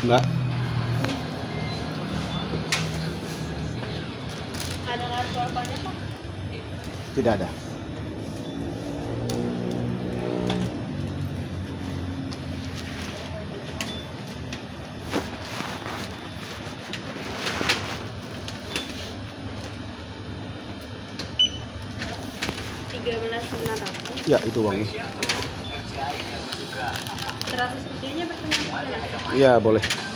Mbak. Ada kartu apanya Pak? Tidak ada. Ya, itu uangnya. 100 rupiahnya bertemu. Iya, boleh.